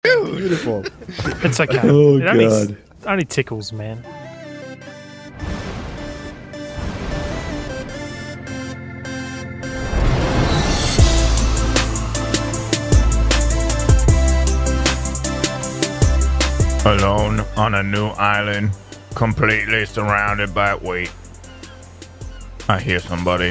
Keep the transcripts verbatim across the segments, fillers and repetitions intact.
Dude. Beautiful. It's okay. Oh, it only, God. it only tickles, man. Alone on a new island, completely surrounded by wait. I hear somebody.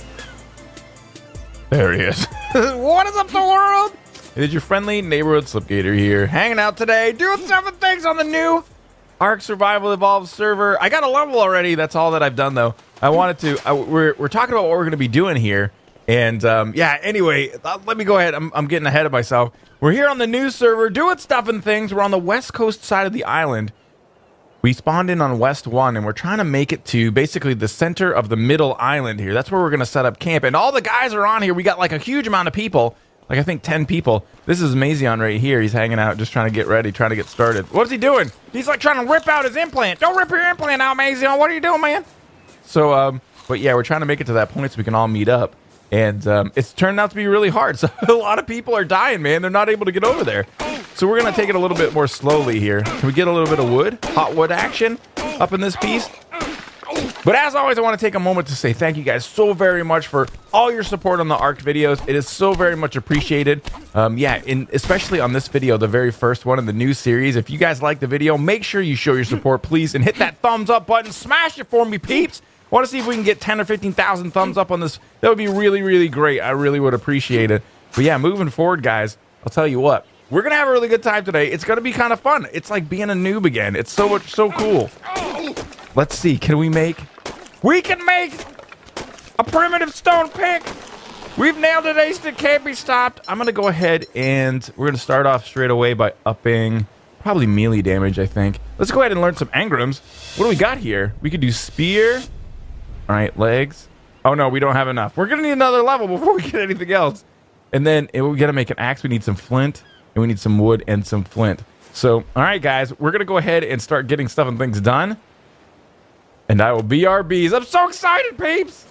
There he is. What is up, the world? It is your friendly neighborhood Slipgator here, hanging out today, doing seven things on the new ARK Survival Evolved server. I got a level already. That's all that I've done, though. I wanted to. I, we're we're talking about what we're going to be doing here, and um, yeah. Anyway, uh, let me go ahead. I'm I'm getting ahead of myself. We're here on the new server, doing stuff and things. We're on the west coast side of the island. We spawned in on West one, and we're trying to make it to basically the center of the middle island here. That's where we're going to set up camp. And all the guys are on here. We got like a huge amount of people. Like, I think ten people. This is Mazion right here. He's hanging out, just trying to get ready, trying to get started. What's he doing? He's like trying to rip out his implant. Don't rip your implant out, Mazion. What are you doing, man? So, um, but yeah, we're trying to make it to that point so we can all meet up. And um, it's turned out to be really hard. So a lot of people are dying, man. They're not able to get over there. So we're going to take it a little bit more slowly here. Can we get a little bit of wood? Hot wood action up in this piece? But as always, I want to take a moment to say thank you guys so very much for all your support on the ARK videos. It is so very much appreciated. Um, yeah, in, especially on this video, the very first one in the new series. If you guys like the video, make sure you show your support, please, and hit that thumbs up button. Smash it for me, peeps. I want to see if we can get ten or fifteen thousand thumbs up on this. That would be really, really great. I really would appreciate it. But yeah, moving forward, guys, I'll tell you what. We're going to have a really good time today. It's going to be kind of fun. It's like being a noob again. It's so much, so cool. Let's see. Can we make... We can make a primitive stone pick. We've nailed it, Ace. It can't be stopped. I'm going to go ahead and we're going to start off straight away by upping probably melee damage, I think. Let's go ahead and learn some engrams. What do we got here? We could do spear. All right, legs. Oh, no, we don't have enough. We're going to need another level before we get anything else. And then eh, we got to make an axe. We need some flint, and we need some wood and some flint. So, all right, guys, we're going to go ahead and start getting stuff and things done. And I will B R Bs. I'm so excited, peeps.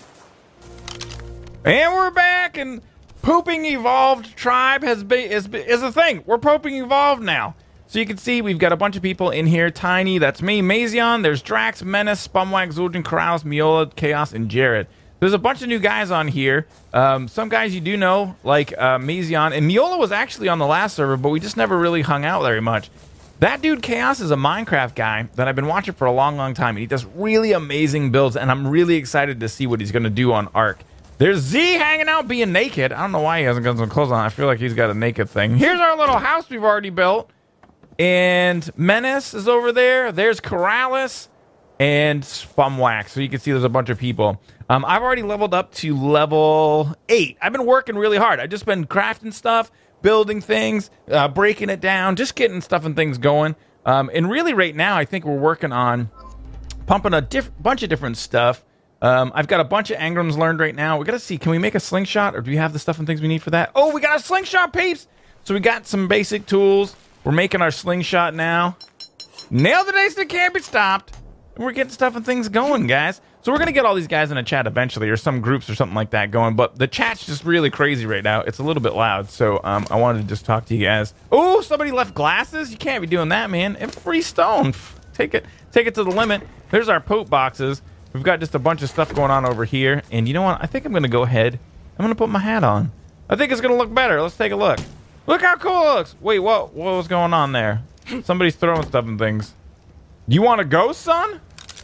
And we're back, and Pooping Evolved Tribe has been, is, is a thing. We're Pooping Evolved now. So you can see we've got a bunch of people in here. Tiny, that's me. Mazion, there's Draax, Mennace, Spunk, Zueljin, Keralis, Meola, Chaos, and Jrod. There's a bunch of new guys on here. Um, some guys you do know, like uh, Mazion. And Meola was actually on the last server, but we just never really hung out very much. That dude, Chaos, is a Minecraft guy that I've been watching for a long, long time. And he does really amazing builds, and I'm really excited to see what he's going to do on ARK. There's Z hanging out being naked. I don't know why he hasn't got some clothes on. I feel like he's got a naked thing. Here's our little house we've already built. And Mennace is over there. There's Keralis and Spumwax. So you can see there's a bunch of people. Um, I've already leveled up to level eight. I've been working really hard. I've just been crafting stuff, building things, uh, breaking it down, just getting stuff and things going. Um, and really right now, I think we're working on pumping a diff bunch of different stuff. Um, I've got a bunch of engrams learned right now. We got to see, can we make a slingshot, or do we have the stuff and things we need for that? Oh, we got a slingshot, peeps! So we got some basic tools. We're making our slingshot now. Nailed it, Ace. That can't be stopped. And we're getting stuff and things going, guys. So we're going to get all these guys in a chat eventually, or some groups or something like that going. But the chat's just really crazy right now. It's a little bit loud. So um, I wanted to just talk to you guys. Oh, somebody left glasses? You can't be doing that, man. And free stone. Take it, take it to the limit. There's our poop boxes. We've got just a bunch of stuff going on over here. And you know what? I think I'm going to go ahead. I'm going to put my hat on. I think it's going to look better. Let's take a look. Look how cool it looks. Wait, what, what was going on there? Somebody's throwing stuff and things. You want to go, son?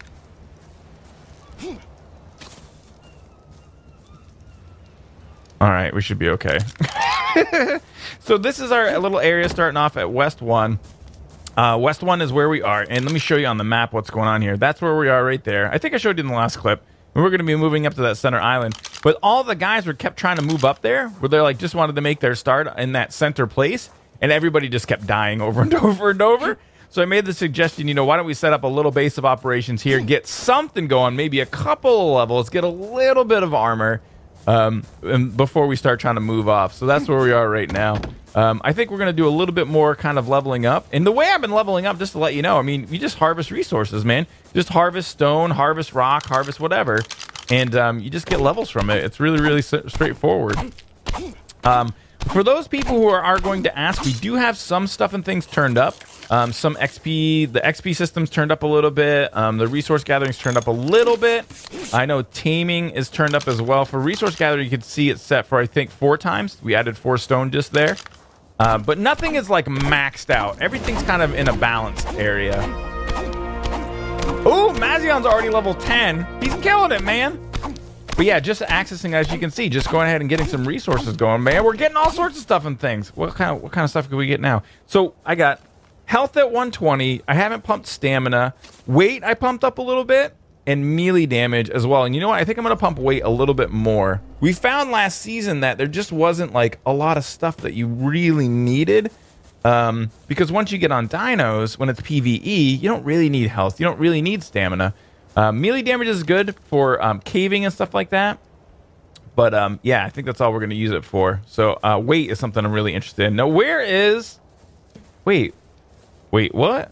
All right, we should be okay. So this is our little area starting off at West one. Uh, West one is where we are. And let me show you on the map what's going on here. That's where we are right there. I think I showed you in the last clip. And we're going to be moving up to that center island. But all the guys were kept trying to move up there, where they're like just wanted to make their start in that center place. And everybody just kept dying over and over and over. So I made the suggestion, you know, why don't we set up a little base of operations here, get something going, maybe a couple of levels, get a little bit of armor um, and before we start trying to move off. So that's where we are right now. Um, I think we're going to do a little bit more kind of leveling up. And the way I've been leveling up, just to let you know, I mean, you just harvest resources, man. Just harvest stone, harvest rock, harvest whatever. And um, you just get levels from it. It's really, really straightforward. Um, for those people who are, are going to ask, we do have some stuff and things turned up. Um, some X P, the X P system's turned up a little bit. Um, the resource gathering's turned up a little bit. I know taming is turned up as well. For resource gathering, you can see it's set for, I think, four times. We added four stone just there. Uh, but nothing is like maxed out. Everything's kind of in a balanced area. Ooh, Mazion's already level ten. He's killing it, man. But yeah, just accessing, as you can see, just going ahead and getting some resources going, man. We're getting all sorts of stuff and things. What kind of what kind of stuff can we get now? So I got health at one twenty. I haven't pumped stamina. Weight I pumped up a little bit, and melee damage as well. And you know what? I think I'm gonna pump weight a little bit more. We found last season that there just wasn't like a lot of stuff that you really needed. Um, because once you get on dinos, when it's PvE, you don't really need health. You don't really need stamina. Uh, melee damage is good for um, caving and stuff like that. But um, yeah, I think that's all we're going to use it for. So uh, weight is something I'm really interested in. Now, where is... Wait. Wait, what?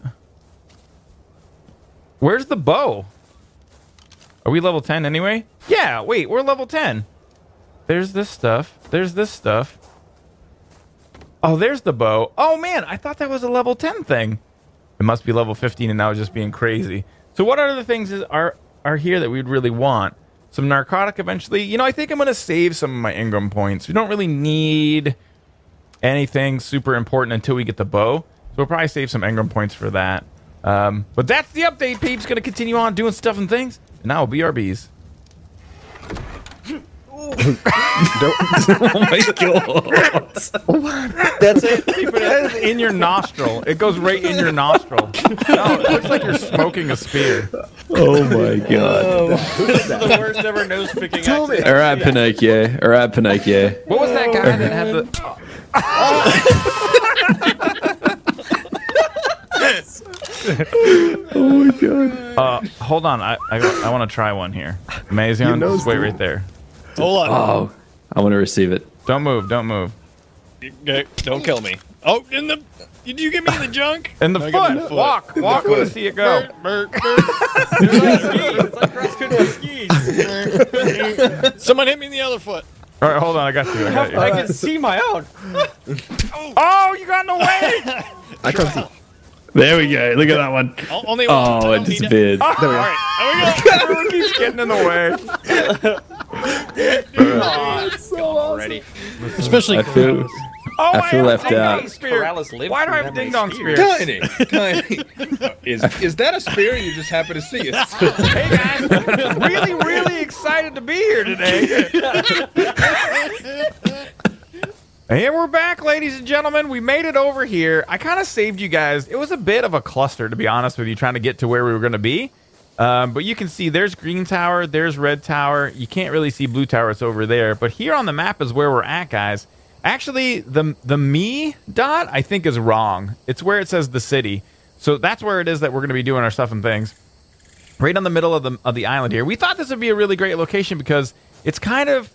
Where's the bow? Are we level ten anyway? Yeah, wait, we're level ten. There's this stuff. There's this stuff. Oh, there's the bow. Oh, man, I thought that was a level ten thing. It must be level fifteen, and now it's just being crazy. So what other things is, are, are here that we'd really want? Some narcotic eventually. You know, I think I'm going to save some of my Ingram points. We don't really need anything super important until we get the bow. So we'll probably save some Ingram points for that. Um, but that's the update, peeps. Going to continue on doing stuff and things. And now B R Bs. Oh my god. That's it? That is in your nostril. It goes right in your nostril. No, it looks like you're smoking a spear. Oh my god. Oh, this is the worst ever nose picking accident. Alright, Pinocchio. Alright, Pinocchio. What was that guy that had the... Oh my god. Uh, hold on. I I, I want to try one here. Mazion, just wait right there. Hold on. Oh, I want to receive it. Don't move. Don't move. Okay, don't kill me. Oh, in the... Did you get me in the junk? In the No, foot. give me the foot. Walk. Walk. I want to see it go. Bert, Bert, Bert. It's like cross-country skis. Someone hit me in the other foot. All right, hold on. I got you. I got you. I can see my own. Oh, you got in the way. I can't see. There we go. Look at that one. O- Only one. I Oh, don't it need disappeared. All right, there we go. Everyone keeps getting in the way. Oh, it's gone already. Especially I feel, Oh, I feel have a left ding out. dong spear. Keralis lived Why do through I have a that many ding dong spear? spears. Tiny, tiny. Is, is that a spear? You just happen to see it. Hey guys, really, really excited to be here today. And we're back, ladies and gentlemen. We made it over here. I kind of saved you guys. It was a bit of a cluster, to be honest with you, trying to get to where we were going to be. Um, but you can see there's green tower, there's red tower. You can't really see blue tower. It's over there. But here on the map is where we're at, guys. Actually, the the me dot, I think, is wrong. It's where it says the city. So that's where it is that we're going to be doing our stuff and things. Right on the middle of the, of the island here. We thought this would be a really great location because it's kind of...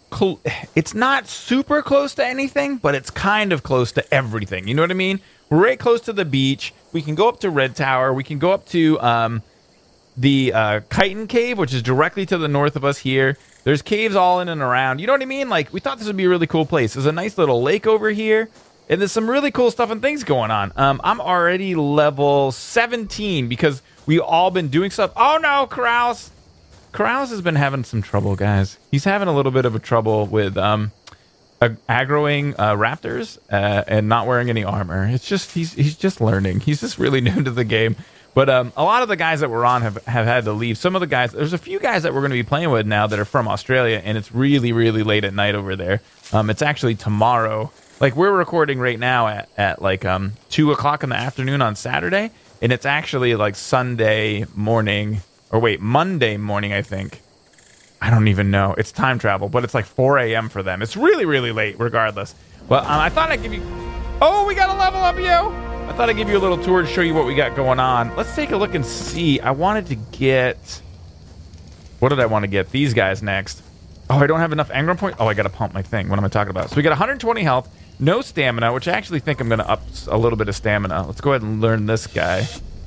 It's not super close to anything, but it's kind of close to everything. You know what I mean? We're right close to the beach. We can go up to Red Tower. We can go up to um, the uh, Chitin Cave, which is directly to the north of us here. There's caves all in and around. You know what I mean? Like, we thought this would be a really cool place. There's a nice little lake over here, and there's some really cool stuff and things going on. Um, I'm already level seventeen because we all been doing stuff. Oh, no, Keralis. Keralis has been having some trouble, guys. He's having a little bit of a trouble with um, ag aggroing uh, raptors uh, and not wearing any armor. It's just he's he's just learning. He's just really new to the game. But um, a lot of the guys that we're on have, have had to leave. Some of the guys, there's a few guys that we're going to be playing with now that are from Australia, and it's really, really late at night over there. Um, it's actually tomorrow. Like, we're recording right now at, at like um, two o'clock in the afternoon on Saturday, and it's actually like Sunday morning. Or wait, Monday morning, I think. I don't even know. It's time travel, but it's like four A M for them. It's really, really late, regardless. Well, um, I thought I'd give you... Oh, we got a level up, yo! I thought I'd give you a little tour to show you what we got going on. Let's take a look and see. I wanted to get... What did I want to get? These guys next. Oh, I don't have enough Engram points? Oh, I got to pump my thing. What am I talking about? So we got one hundred twenty health, no stamina, which I actually think I'm going to up a little bit of stamina. Let's go ahead and learn this guy.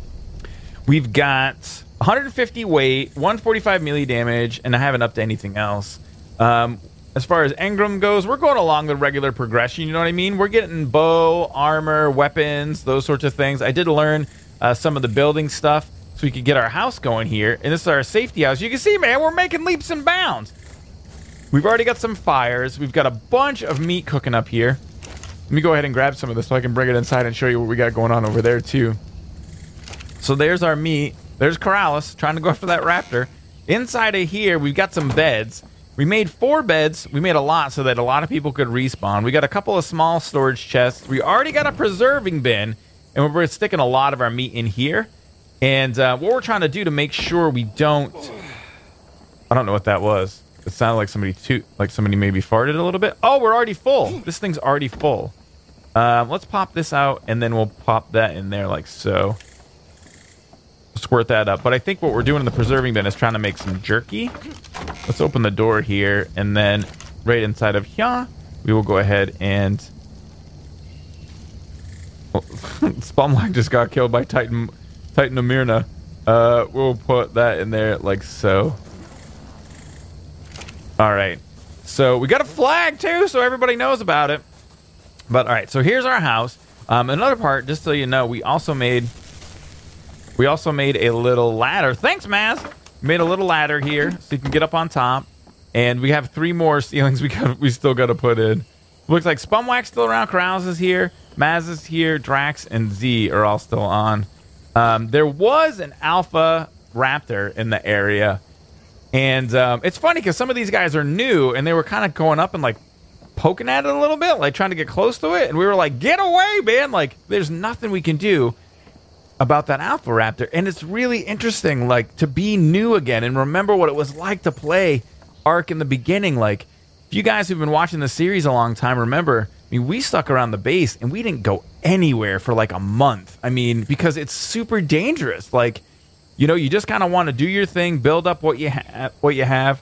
We've got... one hundred fifty weight, one forty-five melee damage, and I haven't upped anything else. Um, as far as engram goes, we're going along the regular progression. You know what I mean? We're getting bow, armor, weapons, those sorts of things. I did learn uh, some of the building stuff so we could get our house going here. And this is our safety house. You can see, man, we're making leaps and bounds. We've already got some fires. We've got a bunch of meat cooking up here. Let me go ahead and grab some of this so I can bring it inside and show you what we got going on over there, too. So there's our meat. There's Keralis trying to go after that raptor. Inside of here, we've got some beds. We made four beds. We made a lot so that a lot of people could respawn. We got a couple of small storage chests. We already got a preserving bin, and we're sticking a lot of our meat in here. And uh, what we're trying to do to make sure we don't... I don't know what that was. It sounded like somebody toot, like somebody maybe farted a little bit. Oh, we're already full. This thing's already full. Um, let's pop this out, and then we'll pop that in there like so. Squirt that up. But I think what we're doing in the preserving bin is trying to make some jerky. Let's open the door here, and then right inside of here, we will go ahead and... Oh, Spunk just got killed by Titan, Titan Amirna. Uh, we'll put that in there like so. All right, so we got a flag too, so everybody knows about it. But all right, so here's our house. Um, another part, just so you know, we also made we also made a little ladder. Thanks, Maz. We made a little ladder here so you can get up on top, and we have three more ceilings we got we still got to put in. Looks like Spunwack's still around. Keralis is here. Maz is here. Draax and Z are all still on. Um, there was an alpha raptor in the area. And um, it's funny because some of these guys are new, and they were kind of going up and like poking at it a little bit, like trying to get close to it. And we were like, get away, man. Like, there's nothing we can do about that alpha raptor. And it's really interesting, like, to be new again and remember what it was like to play ARK in the beginning. Like, if you guys who've been watching the series a long time, remember, I mean, we stuck around the base and we didn't go anywhere for like a month. I mean, because it's super dangerous. Like, you know, you just kind of want to do your thing, build up what you have, what you have,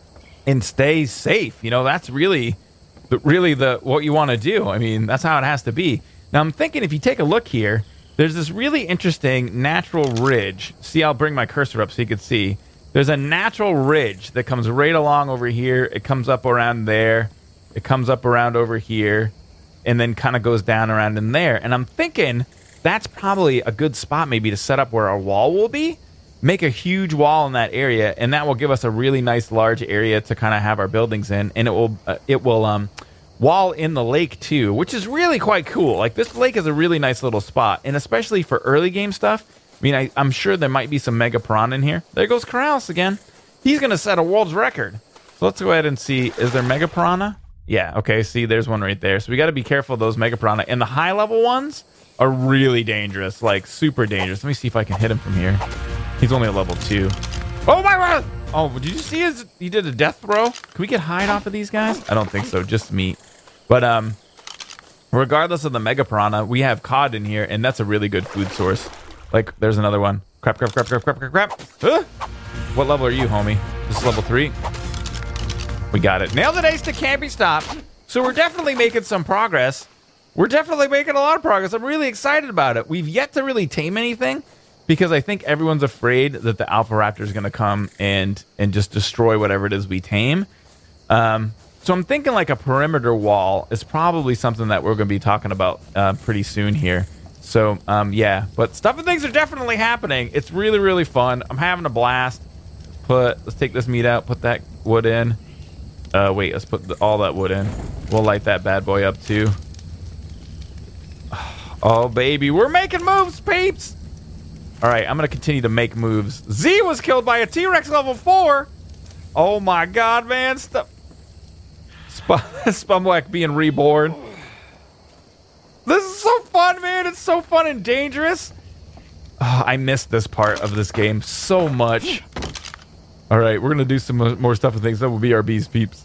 and stay safe. You know, that's really, the, really the what you want to do. I mean, that's how it has to be. Now, I'm thinking if you take a look here, there's this really interesting natural ridge. See, I'll bring my cursor up so you can see. There's a natural ridge that comes right along over here. It comes up around there. It comes up around over here, and then kind of goes down around in there. And I'm thinking that's probably a good spot maybe to set up where our wall will be. Make a huge wall in that area, and that will give us a really nice large area to kind of have our buildings in. And it will uh, it will um, wall in the lake too, which is really quite cool. Like, this lake is a really nice little spot, and especially for early game stuff. I mean, I, I'm sure there might be some mega piranha in here. There goes Keralis again. He's going to set a world's record. So let's go ahead and see. Is there mega piranha? Yeah, okay, see, there's one right there. So we got to be careful of those mega piranha. And the high level ones are really dangerous, like super dangerous. Let me see if I can hit him from here. He's only at level two. Oh my god! Oh, did you see his? He did a death throw. Can we get hide off of these guys? I don't think so. Just meat. But um, regardless of the mega piranha, we have cod in here, and that's a really good food source. Like, there's another one. Crap! Crap! Crap! Crap! Crap! Crap! Crap! Huh? What level are you, homie? This is level three. We got it. Nailed it, ace to can't be stopped. So we're definitely making some progress. We're definitely making a lot of progress. I'm really excited about it. We've yet to really tame anything, because I think everyone's afraid that the alpha raptor is going to come and and just destroy whatever it is we tame. Um, so I'm thinking like a perimeter wall is probably something that we're going to be talking about uh, pretty soon here. So um, yeah, but stuff and things are definitely happening. It's really, really fun. I'm having a blast. Put let's take this meat out. Put that wood in. Uh, wait, let's put the, all that wood in. We'll light that bad boy up too. Oh baby, we're making moves, peeps. All right, I'm going to continue to make moves. Z was killed by a T-Rex level four. Oh, my God, man. Stop. Sp Spumwack being reborn. This is so fun, man. It's so fun and dangerous. Oh, I missed this part of this game so much. All right, we're going to do some more stuff and things. That will be our bees, peeps.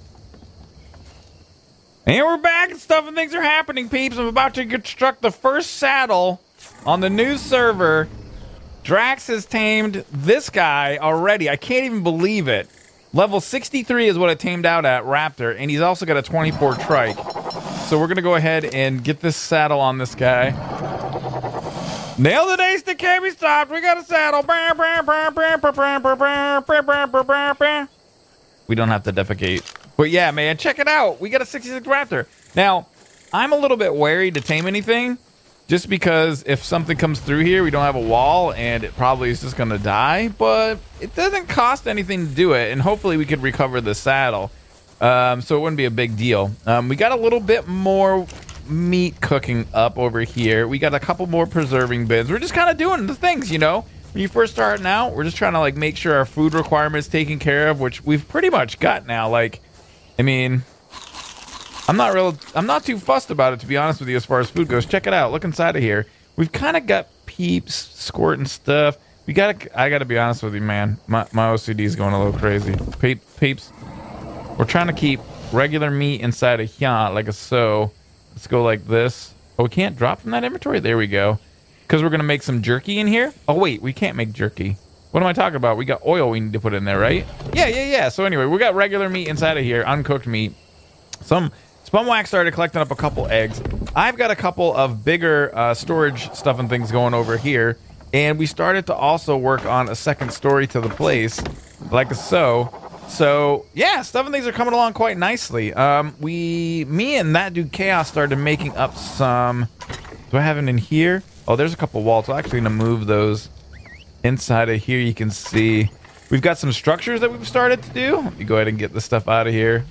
And we're back, and stuff and things are happening, peeps. I'm about to construct the first saddle on the new server. Draax has tamed this guy already. I can't even believe it. Level sixty-three is what it tamed out at, Raptor, and he's also got a twenty-four trike. So we're going to go ahead and get this saddle on this guy. Nailed it, ace that can't be stopped. We got a saddle. We don't have to defecate. But yeah, man, check it out. We got a sixty-six Raptor. Now, I'm a little bit wary to tame anything, just because if something comes through here, we don't have a wall, and it probably is just going to die. But it doesn't cost anything to do it, and hopefully we could recover the saddle. Um, so it wouldn't be a big deal. Um, we got a little bit more meat cooking up over here. We got a couple more preserving bins. We're just kind of doing the things, you know. When you first starting out, we're just trying to like make sure our food requirements taken care of, which we've pretty much got now. Like, I mean, I'm not real. I'm not too fussed about it, to be honest with you, as far as food goes. Check it out. Look inside of here. We've kind of got Peeps squirting stuff. We gotta. I gotta be honest with you, man. My my O C D is going a little crazy. Peep, Peeps. We're trying to keep regular meat inside of here, like a so. Let's go like this. Oh, we can't drop from that inventory. There we go. Because we're gonna make some jerky in here. Oh wait, we can't make jerky. What am I talking about? We got oil we need to put in there, right? Yeah, yeah, yeah. So anyway, we got regular meat inside of here, uncooked meat. Some Spumwack started collecting up a couple eggs. I've got a couple of bigger uh, storage stuff and things going over here. And we started to also work on a second story to the place, like so. So yeah, stuff and things are coming along quite nicely. Um, we, me and that dude Chaos started making up some. Do I have it in here? Oh, there's a couple walls. I'm actually gonna move those inside of here. You can see we've got some structures that we've started to do. Let me go ahead and get this stuff out of here.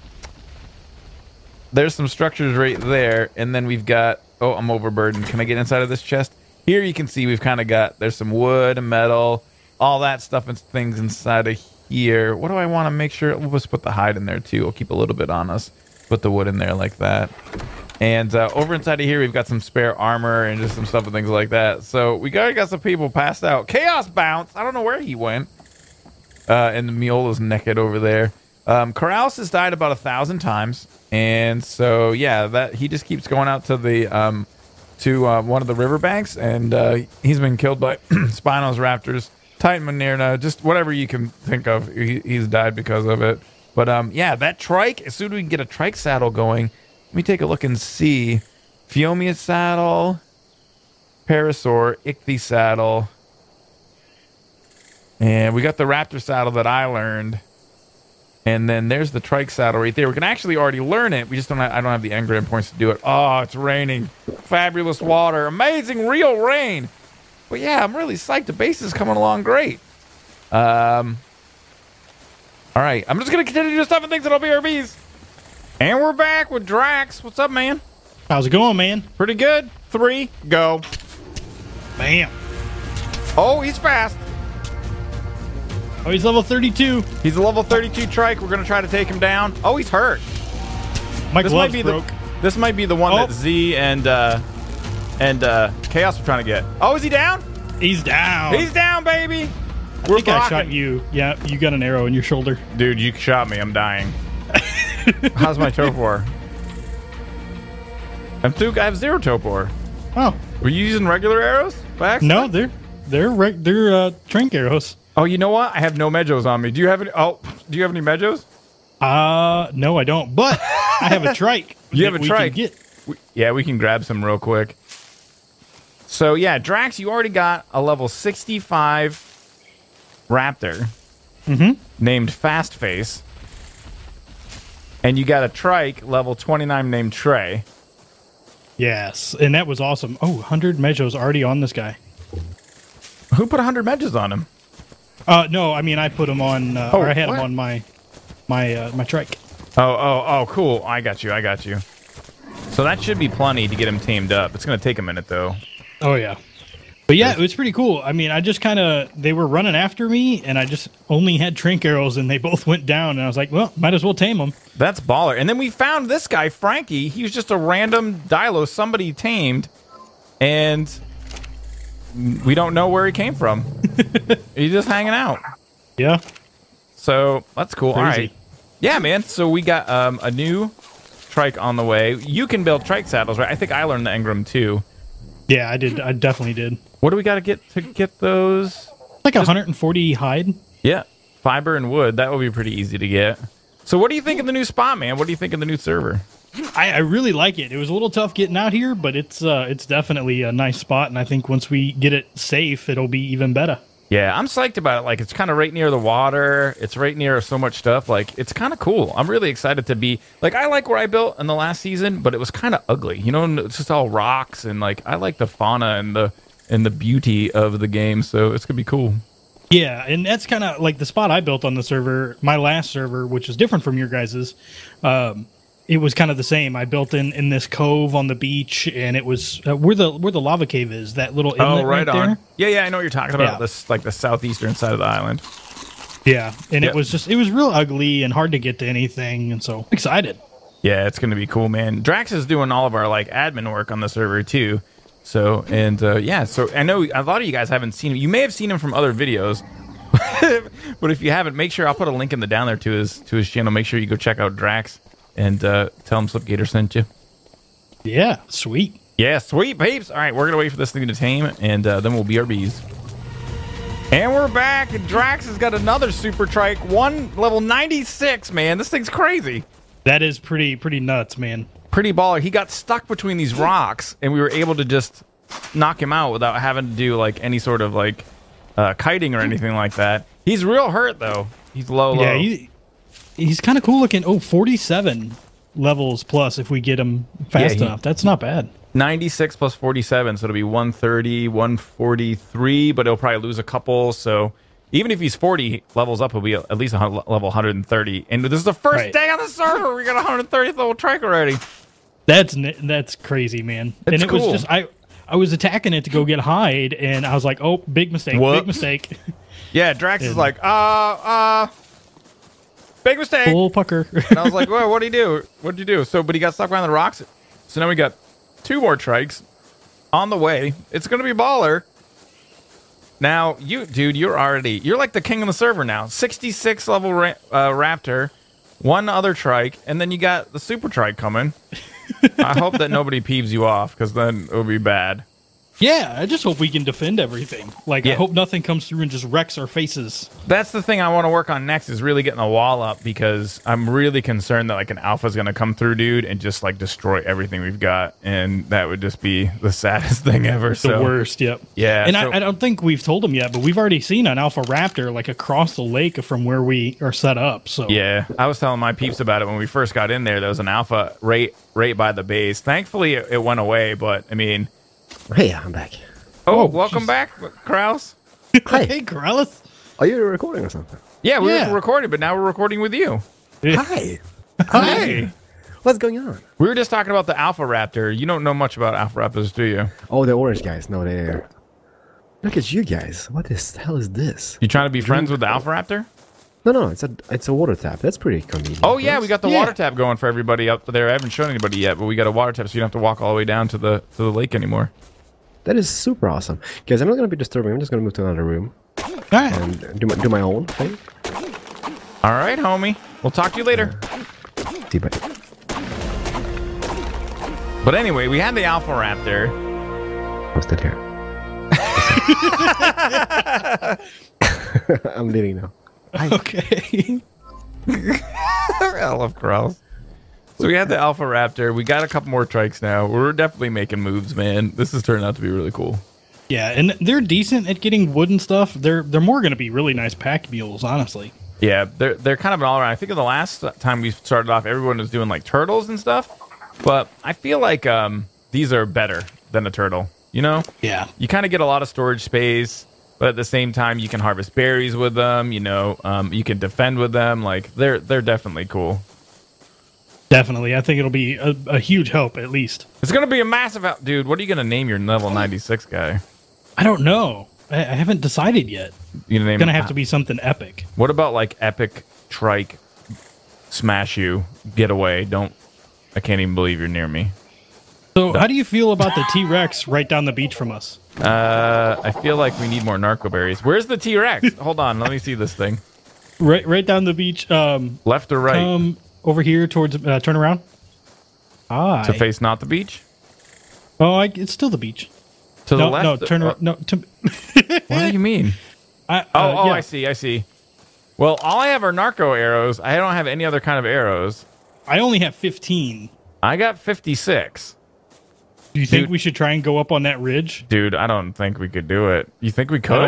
There's some structures right there, and then we've got. Oh, I'm overburdened. Can I get inside of this chest? Here you can see we've kind of got. There's some wood and metal, all that stuff and things inside of here. What do I want to make sure? We'll just put the hide in there too. We'll keep a little bit on us. Put the wood in there like that. And uh, over inside of here, we've got some spare armor and just some stuff and things like that. So we got, got some people passed out. Chaos Bounce. I don't know where he went. Uh, and Meola's naked over there. Um, Keralis has died about a thousand times. And so, yeah, that he just keeps going out to the um, to uh, one of the riverbanks. And uh, he's been killed by Spinos, Raptors, Titan Manirna, just whatever you can think of. He, he's died because of it. But um, yeah, that trike, as soon as we can get a trike saddle going, let me take a look and see. Phiomia saddle, Parasaur, Ichthy saddle. And we got the Raptor saddle that I learned. And then there's the trike saddle right there. We can actually already learn it. We just don't have, I don't have the engram points to do it. Oh, it's raining. Fabulous water. Amazing real rain. But yeah, I'm really psyched. The base is coming along great. Um, all right. I'm just going to continue to do stuff and things that'll be R Bs. And we're back with Draax. What's up, man? How's it going, man? Pretty good. Three, go. Bam. Oh, he's fast. Oh, he's level thirty-two. He's a level thirty-two trike. We're going to try to take him down. Oh, he's hurt. My this gloves might be broke. The, this might be the one oh. that Z and uh, and uh, Chaos are trying to get. Oh, is he down? He's down. He's down, baby. I We're think I blocking. shot you. Yeah, you got an arrow in your shoulder. Dude, you shot me. I'm dying. How's my topor? I'm two, I have zero topor. Oh. Were you using regular arrows? By accident? No, they're they're reg they're uh, trank arrows. Oh, you know what? I have no Medjos on me. Do you have any? Oh, do you have any Medjos? Uh, no, I don't. But I have a trike. You have a we trike. Can get. We, yeah, we can grab some real quick. So yeah, Draax, you already got a level sixty-five Raptor Mm-hmm. named Fastface. And you got a trike level twenty-nine named Trey. Yes, and that was awesome. Oh, one hundred Medjos already on this guy. Who put one hundred Medjos on him? Uh, no, I mean I put him on, uh, Oh, or I had what? him on my my uh, my trike. Oh, oh, oh, cool. I got you. I got you. So that should be plenty to get him tamed up. It's going to take a minute, though. Oh, yeah. But yeah, it was pretty cool. I mean, I just kind of, they were running after me, and I just only had trank arrows, and they both went down, and I was like, well, might as well tame them. That's baller. And then we found this guy, Frankie. He was just a random Dilo somebody tamed, and we don't know where he came from. He's just hanging out. Yeah. So that's cool. Crazy. All right. Yeah, man. So we got um, a new trike on the way. You can build trike saddles, right? I think I learned the engram, too. Yeah, I did. I definitely did. What do we got to get to get those? Like one hundred forty hide. Yeah, fiber and wood. That will be pretty easy to get. So what do you think of the new spot, man? What do you think of the new server? I, I really like it. It was a little tough getting out here, but it's uh, it's definitely a nice spot, and I think once we get it safe, it'll be even better. Yeah, I'm psyched about it. Like, it's kind of right near the water. It's right near so much stuff. Like, it's kind of cool. I'm really excited to be... Like, I like where I built in the last season, but it was kind of ugly. You know, it's just all rocks, and, like, I like the fauna and the and the beauty of the game, so it's going to be cool. Yeah, and that's kind of like the spot I built on the server, my last server, which is different from your guys's. Um, it was kind of the same. I built in, in this cove on the beach, and it was uh, where the where the lava cave is. That little inlet Oh, right, right on. there. Yeah, yeah, I know what you're talking about. Yeah. This like the southeastern side of the island. Yeah, and Yep. it was just it was real ugly and hard to get to anything, and so I'm excited. Yeah, it's going to be cool, man. Draax is doing all of our like admin work on the server too. So and uh, yeah, so I know a lot of you guys haven't seen him. You may have seen him from other videos. But if you haven't, make sure I'll put a link in the down there to his to his channel. Make sure you go check out Draax and uh, tell him Slipgator sent you. Yeah, sweet. Yeah, sweet peeps. All right, we're gonna wait for this thing to tame, and uh, then we'll B R Bs. And we're back. And Draax has got another super trike, one level ninety-six. Man, this thing's crazy. That is pretty pretty nuts, man. Pretty baller. He got stuck between these rocks, and we were able to just knock him out without having to do like any sort of like uh, kiting or anything like that. He's real hurt though. He's low, low. Yeah, he, he's kind of cool looking. Oh, forty-seven levels plus if we get him fast Yeah, he- enough. That's not bad. ninety-six plus forty-seven, so it'll be one thirty, one forty-three, but he'll probably lose a couple. So even if he's forty levels up, he'll be at least a hun- level one hundred thirty. And this is the first Right. day on the server. We got a one hundred thirtieth level trike already. That's n- that's crazy, man. It's and it cool. was just I I was attacking it to go get hide, and I was like, oh, big mistake, Whoops. big mistake. Yeah, Draax is And- like, uh, uh, big mistake. Full pucker. And I was like, well, what did he do? What did you do? So, but he got stuck behind the rocks. So now we got two more trikes on the way. It's going to be baller. Now, you, dude, you're already, you're like the king of the server now. sixty-six level ra- uh, raptor, one other trike, and then you got the super trike coming. I hope that nobody peeves you off, because then it would be bad. Yeah, I just hope we can defend everything. Like, Yeah. I hope nothing comes through and just wrecks our faces. That's the thing I want to work on next is really getting the wall up, because I'm really concerned that like an alpha is going to come through, dude, and just like destroy everything we've got, and that would just be the saddest thing ever. The so, worst, yep. Yeah, And so- I, I don't think we've told them yet, but we've already seen an alpha raptor like across the lake from where we are set up. So Yeah, I was telling my peeps about it when we first got in there. There was an alpha right right by the base. Thankfully, it, it went away, but I mean, Hey, I'm back. oh, Oh, welcome jeez. back, Kraus. Hi. Hey, Keralis. Are you recording or something? Yeah, we Yeah. were recording, but now we're recording with you. Hi. Hey, What's going on? we were just talking about the alpha raptor. You don't know much about alpha raptors, do you? Oh, the orange guys. No, they're... Look at you guys. What the hell is this? You trying to be friends with the alpha raptor? No, no, it's a it's a water tap. That's pretty convenient. Oh for yeah, us. we got the Yeah. water tap going for everybody up there. I haven't shown anybody yet, but we got a water tap, so you don't have to walk all the way down to the to the lake anymore. That is super awesome. Guys, I'm not going to be disturbing. I'm just going to move to another room All right. and do my, do my own thing. All right, homie. We'll talk to you later. See, but But anyway, we had the alpha raptor. I'm still here. I'm leaving now. Okay. I love Keralis. So we had the alpha raptor. We got a couple more trikes now. We're definitely making moves, man. This has turned out to be really cool. Yeah, and they're decent at getting wood and stuff. They're they're more going to be really nice pack mules, honestly. Yeah, they're they're kind of an all around. I think of the last time we started off, everyone was doing like turtles and stuff. But I feel like um, these are better than a turtle. You know, Yeah. you kind of get a lot of storage space, but at the same time, you can harvest berries with them. You know, um, you can defend with them. Like they're they're definitely cool. Definitely. I think it'll be a, a huge help, at least. It's gonna be a massive help, dude. What are you gonna name your level ninety-six guy? I don't know. I, I haven't decided yet. You gonna name It's going to him- have to be something epic. What about like epic trike smash you get away? Don't I can't even believe you're near me. So, how do you feel about the T-Rex right down the beach from us? Uh, I feel like we need more narco berries. Where's the T-Rex? Hold on, let me see this thing. Right, right down the beach. Um, Left or right? um, over here towards. Uh, turn around. Ah. to face not the beach? Oh, I, it's still the beach. To no, the left? no, turn Uh, around. No, to, What do you mean? I, uh, Oh, oh, yeah. I see, I see. Well, all I have are narco arrows. I don't have any other kind of arrows. I only have fifteen. I got fifty-six. Do you think Dude. we should try and go up on that ridge? Dude, I don't think we could do it. You think we could?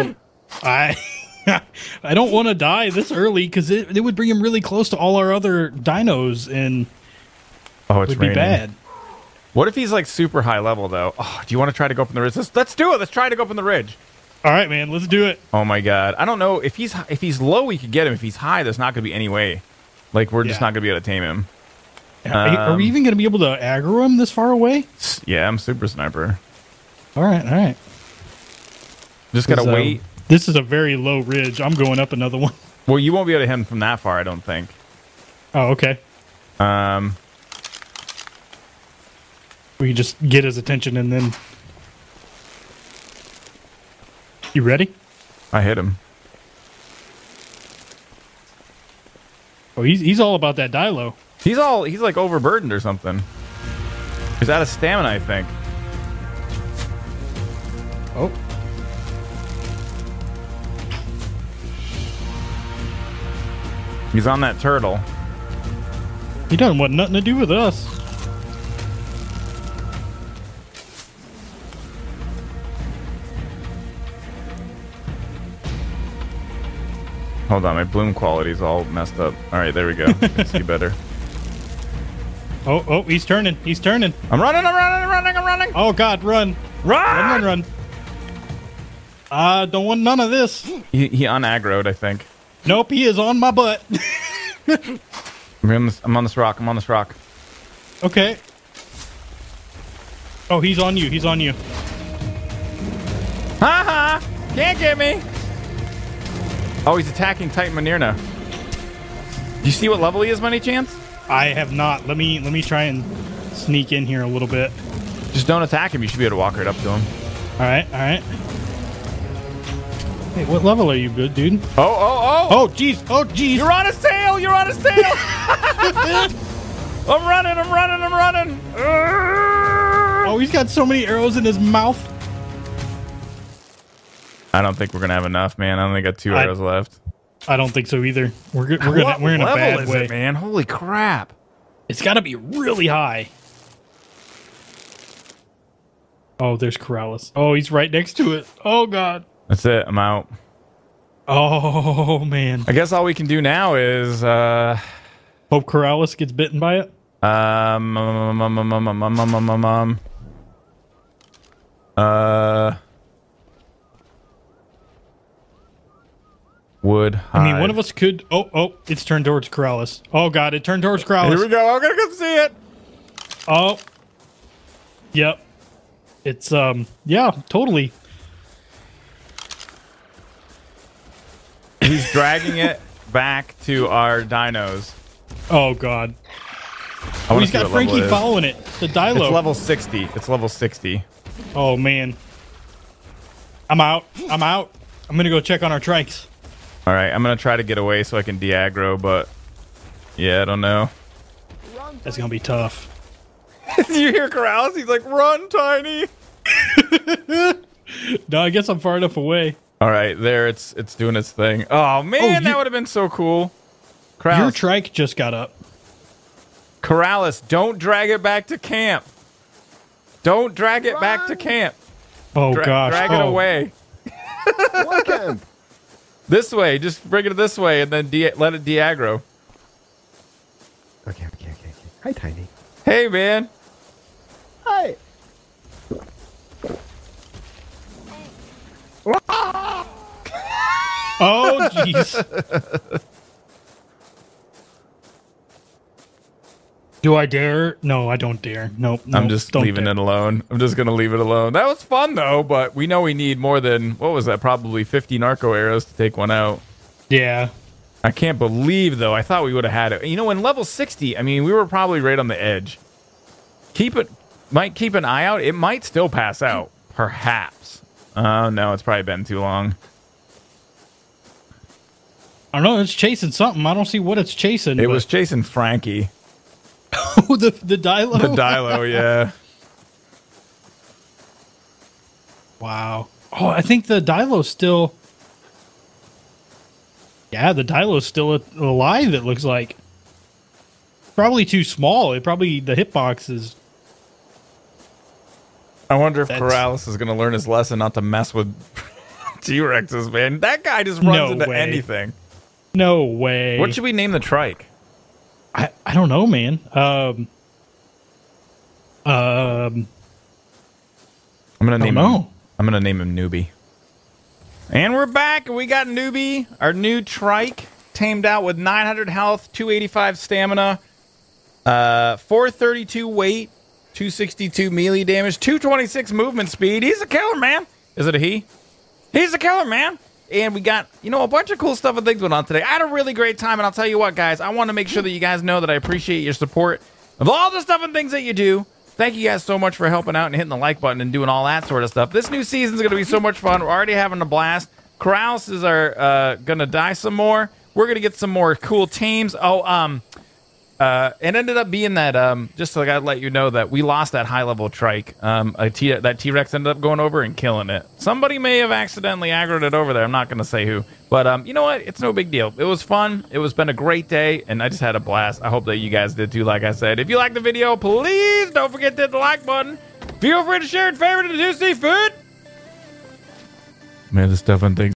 I I don't want to die this early because it, it would bring him really close to all our other dinos and Oh, it it's would raining. be bad. What if he's like super high level though? Oh, do you want to try to go up in the ridge? Let's, let's do it. Let's try to go up in the ridge. All right, man, let's do it. Oh my god. I don't know if he's if he's low we could get him. If he's high there's not going to be any way. Like we're just Yeah. not going to be able to tame him. Are, you- are we Um, even going to be able to aggro him this far away? Yeah, I'm super sniper. All right, all right. Just got to This, uh, wait. This is a very low ridge. I'm going up another one. Well, you won't be able to hit him from that far, I don't think. Oh, okay. Um We can just get his attention and then... You ready? I hit him. Oh, he's, he's all about that Dilo. He's all he's like overburdened or something. He's out of stamina, I think. Oh. He's on that turtle. He doesn't want nothing to do with us. Hold on, my bloom quality's all messed up. All right, there we go. I can see better. Oh, oh, he's turning. He's turning. I'm running, I'm running, I'm running, I'm running. Oh, God, run. Run! Run, run, run. Uh, don't want none of this. He, he unaggroed, I think. Nope, he is on my butt. I'm on, this, I'm on this rock, I'm on this rock. Okay. Oh, he's on you. He's on you. Ha ha! Can't get me! Oh, he's attacking Titan Manirna. Do you see what level he is by any chance? I have not. Let me let me try and sneak in here a little bit. Just don't attack him. You should be able to walk right up to him. All right, all right. Hey, what level are you, good dude? Oh, oh, oh! Oh, jeez. Oh, jeez. You're on his tail! You're on his tail! I'm running, I'm running, I'm running! Oh, he's got so many arrows in his mouth. I don't think we're gonna have enough, man. I only got two I- arrows left. I don't think so either. We're go- we're gonna What we're in a level bad is way. it, man? Holy crap! It's got to be really high. Oh, there's Keralis. Oh, he's right next to it. Oh God. That's it. I'm out. Oh man. I guess all we can do now is uh, Hope Keralis gets bitten by it. um, um, um, um, um, um, um, um, um, um, uh, wood. I mean, hide. one of us could. Oh, oh, it's turned towards Keralis. Oh God, it turned towards Keralis. Here we go. I'm gonna go see it. Oh. Yep. It's um. Yeah, totally. He's dragging it back to our dinos. Oh God. I Oh, wanna he's see got what level Frankie it is. following it. The Dilo. It's level sixty. It's level sixty. Oh man. I'm out. I'm out. I'm gonna go check on our trikes. All right, I'm gonna try to get away so I can de-aggro, but yeah, I don't know. That's gonna be tough. Did you hear Keralis? He's like, "Run, Tiny!" No, I guess I'm far enough away. All right, there it's it's doing its thing. Oh man, you- that would have been so cool. Your Keralis, trike just got up. Keralis, don't drag it back to camp. Don't drag it back to camp. Oh Dra- gosh. drag oh. it away. What camp? This way. Just bring it this way, and then de- let it de-aggro. Okay, okay, okay, okay. Hi, Tiny. Hey, man. Hi. Oh jeez. Do I dare? No, I don't dare. Nope. I'm nope, just don't leaving dare. it alone. I'm just gonna leave it alone. That was fun though, but we know we need more than what was that? Probably fifty narco arrows to take one out. Yeah. I can't believe though. I thought we would have had it. You know, in level sixty, I mean, we were probably right on the edge. Keep it. Might keep an eye out. It might still pass out, perhaps. Oh no, it's probably been too long. I don't know. It's chasing something. I don't see what it's chasing. It but- was chasing Frankie, oh, the the Dilo. the Dilo. Yeah. Wow. Oh, I think the Dilo's still. Yeah, the Dilo's still a- alive. It looks like. Probably too small. It probably the hitbox is. I wonder if That's- Keralis is going to learn his lesson not to mess with T-Rexes, man. That guy just runs No into way. anything. No way. What should we name the trike? I, I don't know, man. Um, um, I'm gonna I don't name know. him. I'm gonna name him Newbie. And we're back, and we got Newbie, our new trike, tamed out with nine hundred health, two eighty-five stamina, uh, four thirty-two weight, two sixty-two melee damage, two twenty-six movement speed. He's a killer, man. Is it a he? He's a killer, man. And we got, you know, a bunch of cool stuff and things went on today. I had a really great time, and I'll tell you what, guys, I want to make sure that you guys know that I appreciate your support of all the stuff and things that you do. Thank you guys so much for helping out and hitting the like button and doing all that sort of stuff. This new season's going to be so much fun. We're already having a blast. Keralis are uh, going to die some more. We're going to get some more cool tames. Oh, um, uh, it ended up being that, um, just so I got to let you know that we lost that high-level trike. Um, a T that T-Rex ended up going over and killing it. Somebody may have accidentally aggroed it over there. I'm not going to say who. But um, you know what? It's no big deal. It was fun. It was been a great day, and I just had a blast. I hope that you guys did too, like I said. If you liked the video, please don't forget to hit the like button. Feel free to share and favorite and do see food. Man, this stuff and things.